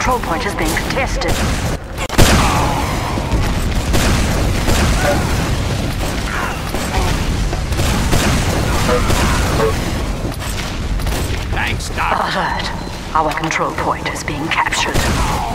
control point is being contested. Thanks, Doc. Alert. Our control point is being captured.